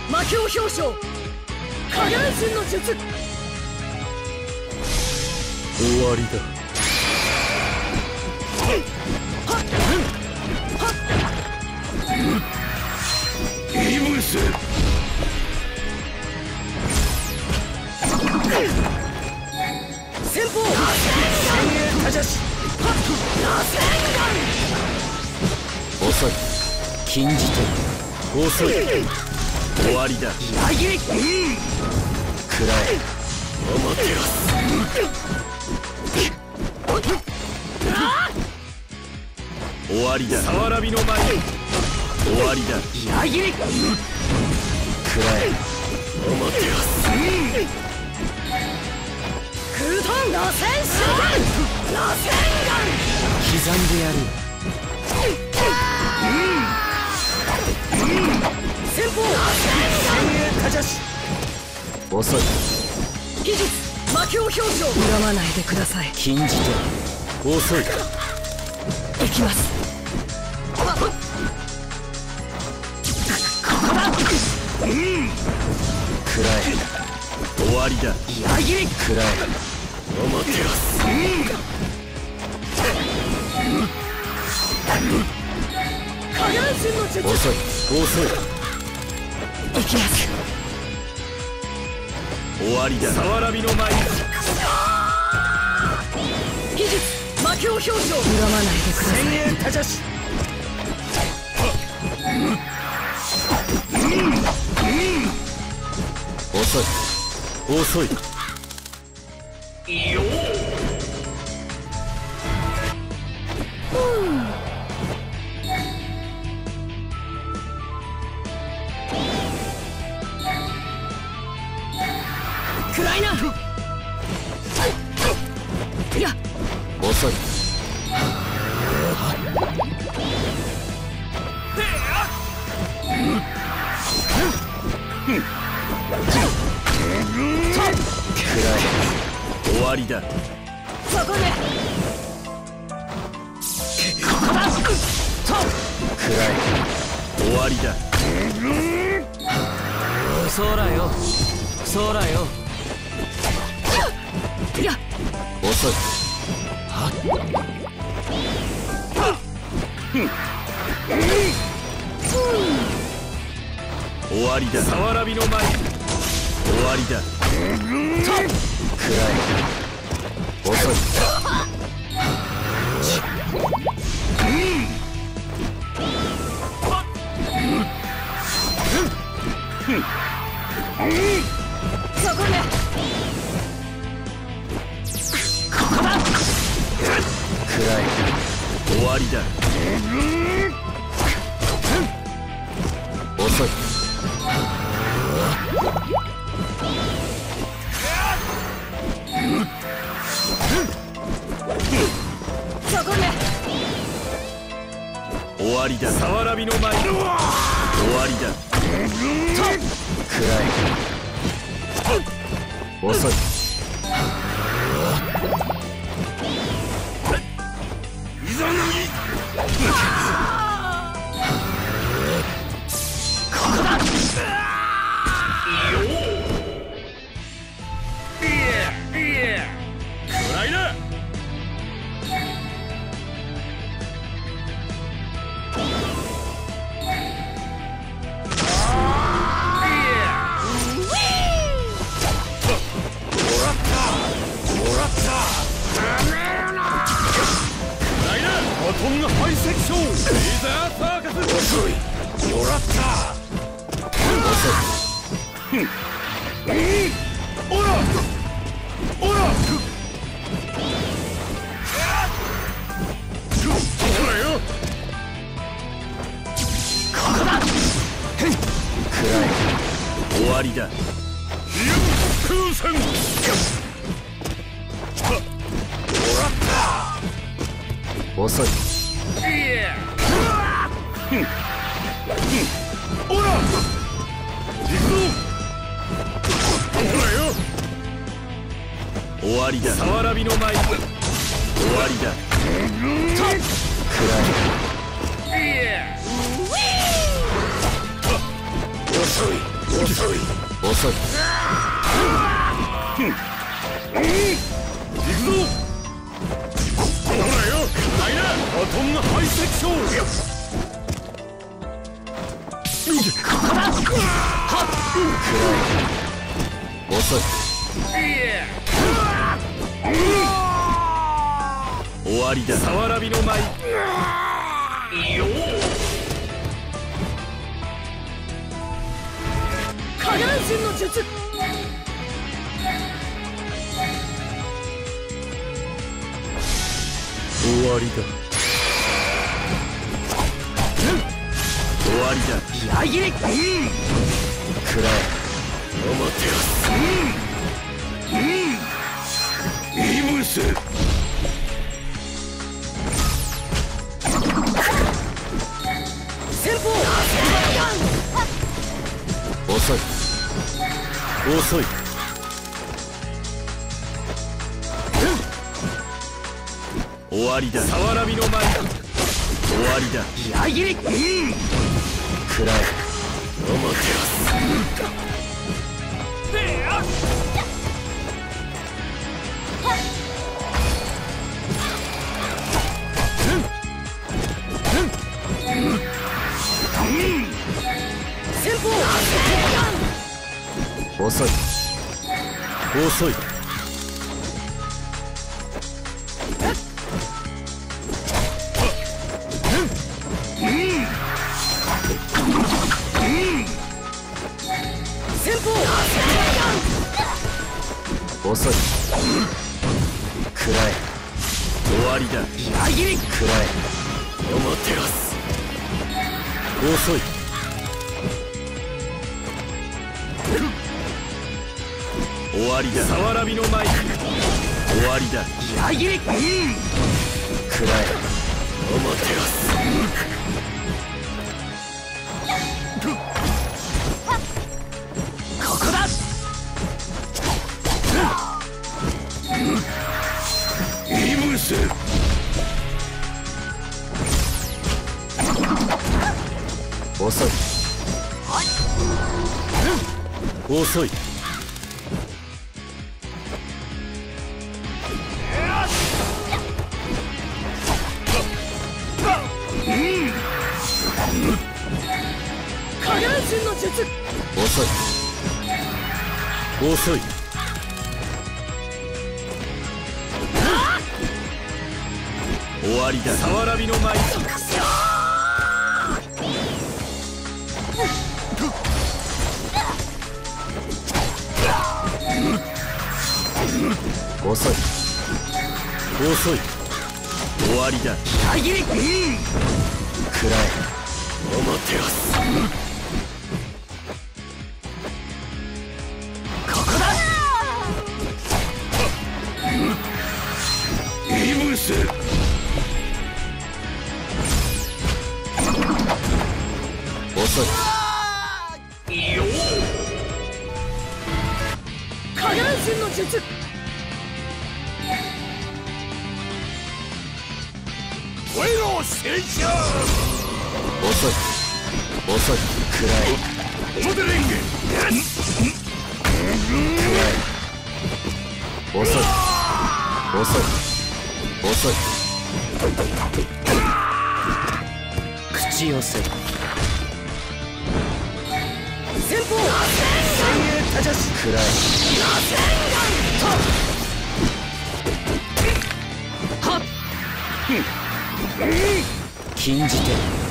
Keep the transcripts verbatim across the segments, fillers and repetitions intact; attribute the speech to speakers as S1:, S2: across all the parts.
S1: 魔境表彰影分身の術。
S2: 終わりだ。イムス
S1: 先方
S2: 先鋭たじゃし。
S1: 螺旋
S2: 遅い。禁じ手。遅い。終わりだ。
S1: ガン裏切り。
S2: 食らえ。アマテラス。終わりだ。さわらびの前。終わりだ。
S1: 裏切り。
S2: 食らえ。アマテラス。
S1: 空遁螺旋手段。螺旋
S2: 刻んでやる。
S1: 先方
S2: 先鋭たじゃし。遅い。
S1: 技術魔境表彰。恨まないでください。
S2: 禁じ手。遅い。
S1: 行きます。ここだ。
S2: 食らえ。終わりだ。
S1: 裏切り。
S2: 食らえ。アマテラス。
S1: 影分身の術。
S2: 遅い。遅い。
S1: 行きます。
S2: 終わりだ。さわらびの前。
S1: 技術魔境表彰。恨まないでください。
S2: 先鋭たじゃし。遅い。遅い。よ
S1: 暗いな。いや
S2: 遅い。食らえ。終わりだ。
S1: そこでここだ。
S2: 食らえ。終わりだ。そうだよ。そうだよ。
S1: いや
S2: 遅い。はっ。終わりだ。さわらびの前。終わりだ。食らえ。遅い。
S1: そこでここだ。
S2: 食らえ。終わりだ。遅い。
S1: そこで
S2: 終わりだ。さわらびの前。終わりだ。食らえ。遅い。いざなぎ。
S1: ここだ。
S2: 暗いな。バトンがハイセクション。レーザーサーカス。遅い。もらった。遅い。おらおら。ほらよ。
S1: ここだ。
S2: 食らえ。終わりだ。ユン空戦。もらった。遅い。おら。行くぞ。ほらよ。終わりだ。さわらびの前。終わりだ。食らえ。遅い。 遅い
S3: 遅い。
S2: 行くぞ。ほらよ、ダイナバトンハイセクション。
S3: 遅い。終わりだ。
S2: さわらびの舞。
S1: 下半身の術。
S3: 終わりだ。終わりだ。
S1: 裏切り。
S3: くらえ。
S2: お待てよ。イムス。
S1: 先方。
S3: 遅い。遅い。終わりだ。
S2: さわらびの舞。
S3: 終わりだ。
S1: 裏切り。
S3: くらえ。
S2: お待てよ。
S1: 先方。
S3: 遅い。遅い。
S1: 先方。
S3: 遅い。くらえ。終わりだ。
S1: 裏切り。
S3: くらえ。
S2: お待てよ。
S3: 遅い。終わりだ。
S2: さわらびの舞。
S3: 終わりだ。
S1: 裏切り。
S3: くらえ。
S2: お待てよ。
S1: ここだ。
S2: イムス。
S3: 遅い。遅い。
S1: 下半身の術。
S3: 遅い。遅い。終わりだ。
S2: さわらびの舞。
S3: 遅い。遅い。終わりだ。
S1: 裏切り。
S3: くらえ。
S2: お待てよ。
S1: ここだ。
S2: イムス。
S3: 遅い。
S1: 下半身の術。
S2: 声の戦車。
S3: 遅い。遅い。くらえ。
S2: 表レンゲ。
S3: 遅い。遅い。遅い。口寄せ。
S1: 先方。
S2: たじゃし。
S3: くらえ。禁じて。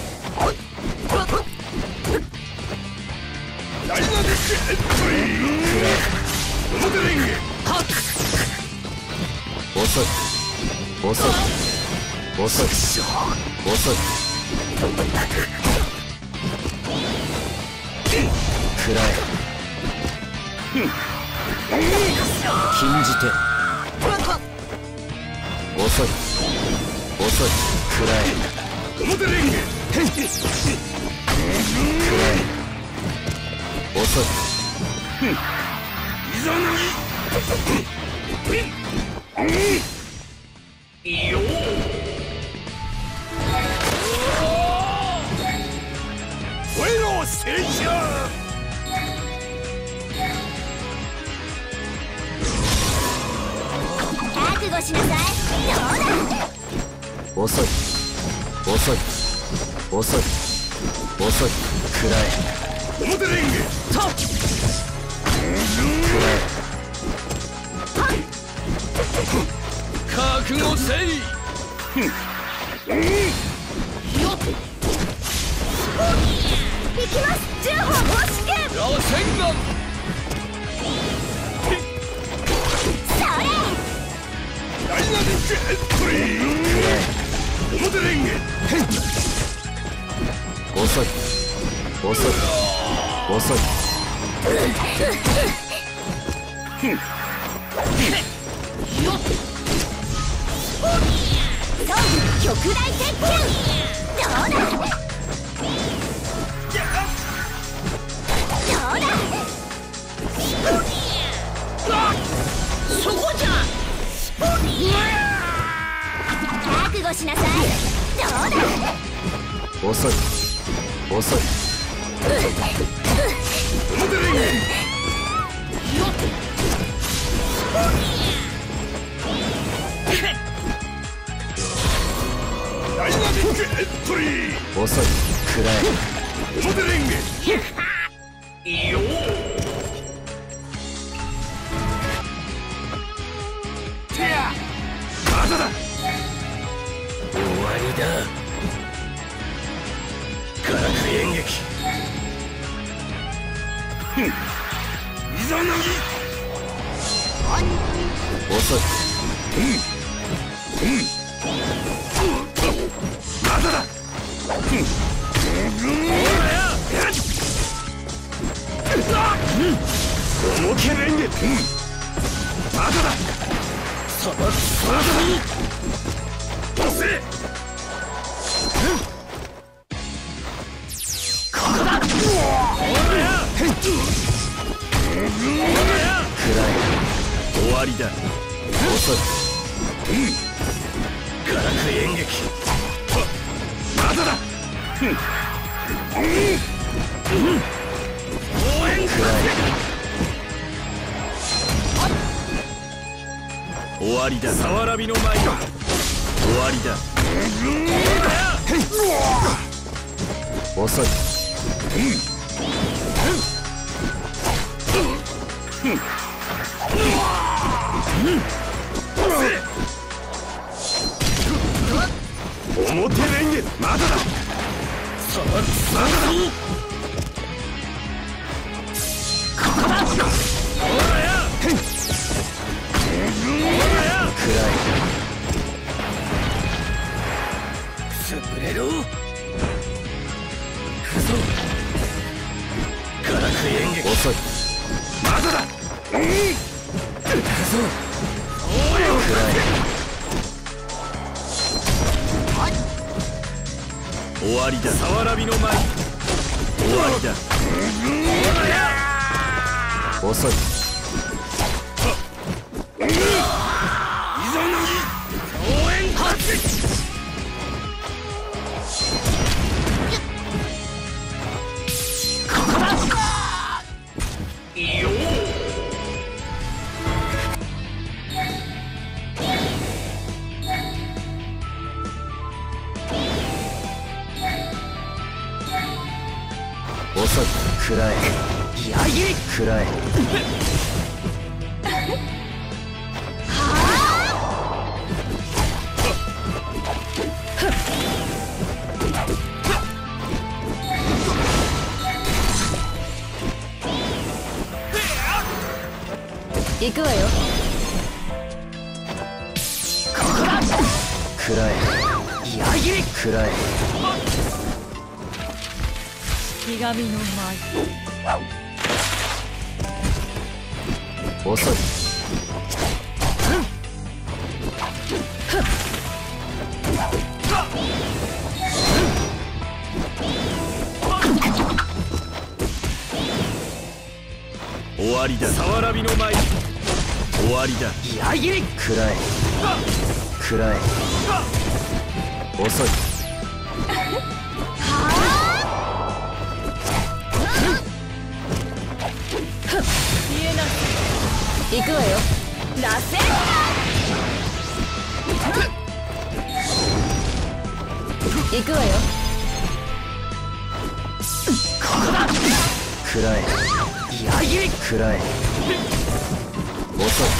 S2: ダイナミックエントリー。
S3: くらえ。
S2: 表レンゲ。
S3: 遅い。遅い。遅い。遅い。くらえ。禁じて。遅い。遅い。くらえ。
S2: 表レンゲ。
S3: くらえ。遅い。
S2: イザナギ。よ声の戦車。
S3: 遅い遅い遅い遅い食らえ
S2: 表レンゲ
S1: と
S3: 食らえ
S2: 覚悟せい
S1: よっ行きます。十本押し剣
S2: 螺旋丸ダイナミックエントリー表レンゲ
S3: 遅い遅い遅い
S1: よっ極大鉄拳どうだどうだそこじゃ覚悟しなさいどうだ
S3: 遅い遅い
S2: 表レンゲ
S1: よっ
S2: ダイナミックエントリー
S3: 遅い食らえ
S2: 表レンゲよてやまだだ終わりだ化学演劇ふんいざなぎ
S3: 遅い
S2: まだだふん表レンゲまだださばくさばく押せここだおらや
S3: 食らえ
S2: 終わりだ
S3: 遅い
S2: 化学演劇まだだふん応援
S3: 食らえ
S2: 終わりださわらびの舞終わりだ
S3: 遅い
S2: 表レンゲまだださばくさだここだおらや
S3: 食ら
S2: 潰れろ行くぞ化学演劇
S3: え遅い
S2: まだだうん行くぞ応援
S3: 食らえ
S2: 終わりださわらびの舞終わりだおらや
S3: 遅い
S2: いざなぎ応援発ここだよ
S3: 遅い食らえ
S2: やぎ
S3: 食らえ
S1: 行くわよ
S3: 食らえ
S2: やぎ
S3: 食らえ
S1: ひがみの舞
S3: 遅い
S2: 終わりださわらびの舞終わりだやぎ
S3: 食らえ食らえ遅い
S1: 消えな行くわよ螺旋行くわよ。
S3: ここだ。食らえ。
S1: 矢切り
S3: 食らえ。遅い。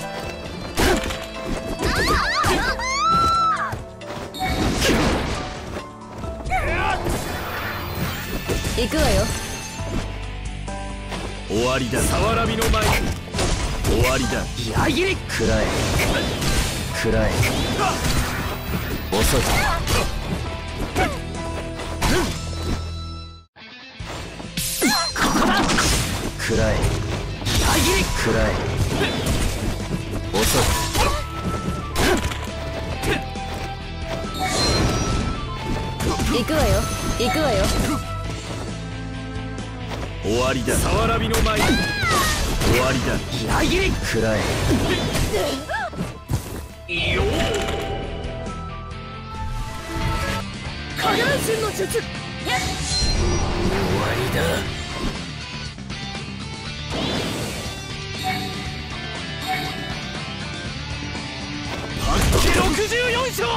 S1: 行くわよ。
S2: 終わりだ。さわらびの前。終わりだ。
S1: 矢切り
S3: 食らえ。食らえ。遅い。
S1: ここだ。
S3: 食らえ。
S1: 矢切り
S3: 食らえ。遅い。
S1: 行くわよ。行くわよ。
S2: 終わりだ。さわらびの前。終わりだ。
S1: 矢切り
S3: 食らえ。
S2: よ
S1: 下半身の術。終わりだ。
S2: ろくじゅうよん勝。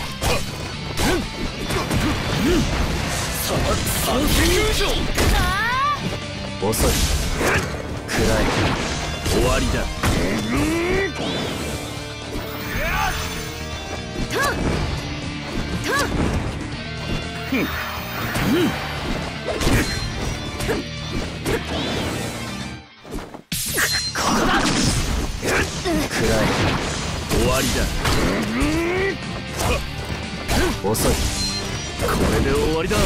S2: さんじゅうきゅう勝。
S3: 遅い。食らえ。
S2: 終わりだ。
S1: タンタンここだ。
S3: 食らえ。
S2: 終わりだ。
S3: 遅い。
S2: これで終わりだ。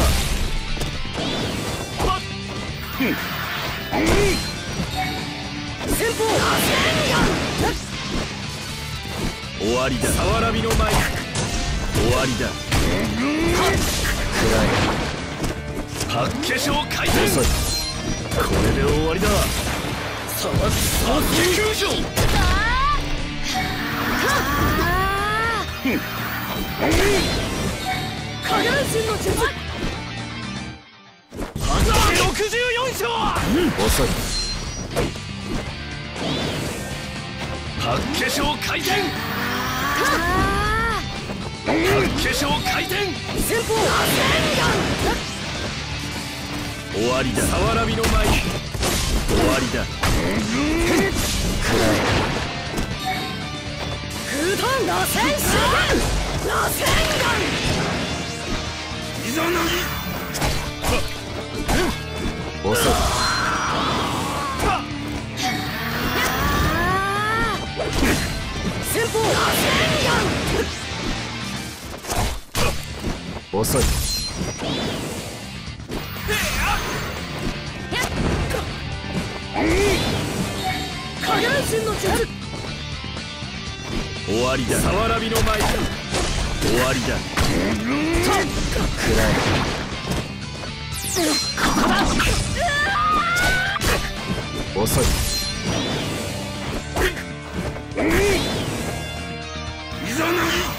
S1: 先方
S2: 終わりだ。さわらびの前。終わりだ。
S3: 食らえ。
S2: 八卦掌回転。
S3: 遅い。
S2: これで終わりだ。さまさんじゅうきゅう勝。
S1: 下半身の術。
S2: ろくじゅうよん勝。
S3: 遅い。
S2: 八卦掌回転。八卦掌回転。
S1: 先方
S2: 終わりだ。さわらびの前。終わりだ。
S3: 食らえ。
S1: 空弾螺旋手螺旋
S2: いざなぎ。
S3: 遅い。
S1: 先方
S3: 遅い。
S1: 下半身の術。
S2: 終わりだ。さわらびの前。終わりだ。
S3: 食らえ。
S1: ここだ。
S3: 遅い。
S2: いざなぎ。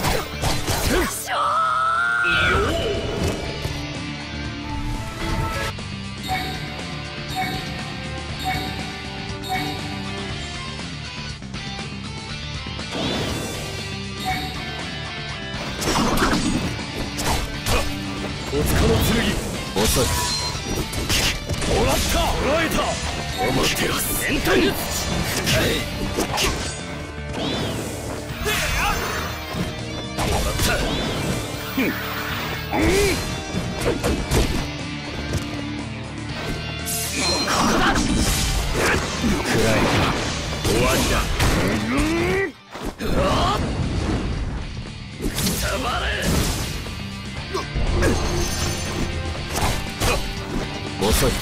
S2: おつかの剣。
S3: 遅い。
S2: もらった。捕らえた。おもてら先端術。もらった。ふん。
S1: ここだ。
S3: 食らえ。
S2: 終わりだ。たまれ。
S3: 遅い。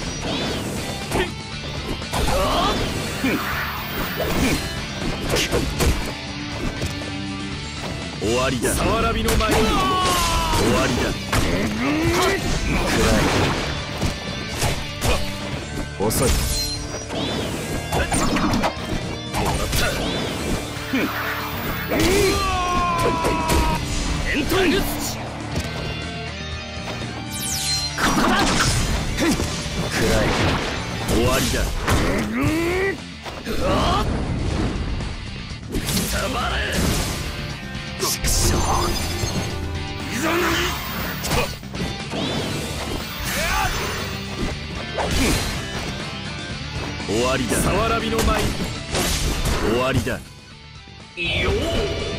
S2: 終わりだ。さわらびの前。終わりだ。
S3: 食らえ。遅い。
S2: もらった。ふん。円筒術。
S1: ここだ。
S3: 食らえ。
S2: 終わりだ。たまれ。
S3: 畜生。
S2: いざな
S3: 終わりだ。
S2: さわらびの舞。
S3: 終わりだ。
S2: よー